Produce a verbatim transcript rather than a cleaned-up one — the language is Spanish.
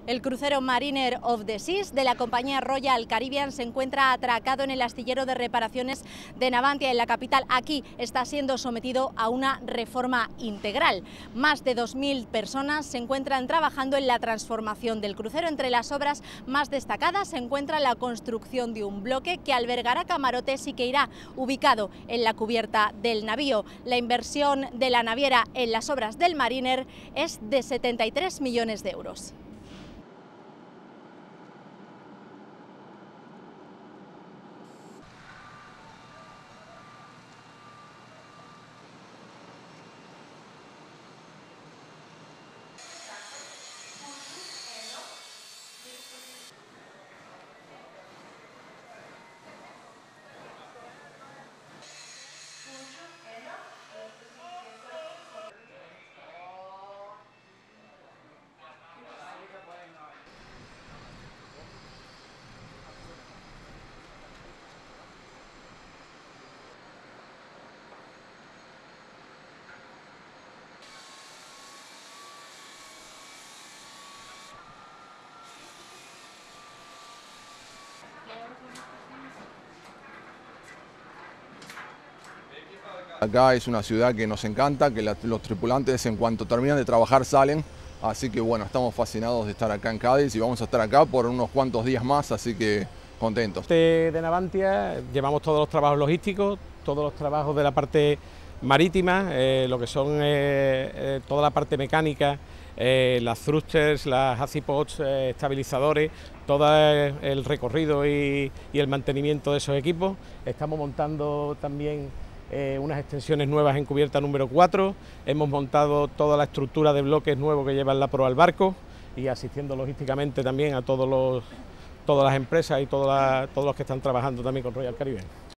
El crucero Mariner of the Seas de la compañía Royal Caribbean se encuentra atracado en el astillero de reparaciones de Navantia, en la capital. Aquí está siendo sometido a una reforma integral. Más de dos mil personas se encuentran trabajando en la transformación del crucero. Entre las obras más destacadas se encuentra la construcción de un bloque que albergará camarotes y que irá ubicado en la cubierta del navío. La inversión de la naviera en las obras del Mariner es de setenta y tres millones de euros. Acá es una ciudad que nos encanta, que la, los tripulantes en cuanto terminan de trabajar salen, así que bueno, estamos fascinados de estar acá en Cádiz y vamos a estar acá por unos cuantos días más, así que contentos. De, de Navantia llevamos todos los trabajos logísticos, todos los trabajos de la parte marítima, eh, lo que son eh, eh, toda la parte mecánica, eh, las thrusters, las azipods, eh, estabilizadores, todo el recorrido y, y el mantenimiento de esos equipos. Estamos montando también Eh, unas extensiones nuevas en cubierta número cuatro, hemos montado toda la estructura de bloques nuevos que llevan la proa al barco y asistiendo logísticamente también a todos los, todas las empresas y toda la, todos los que están trabajando también con Royal Caribbean.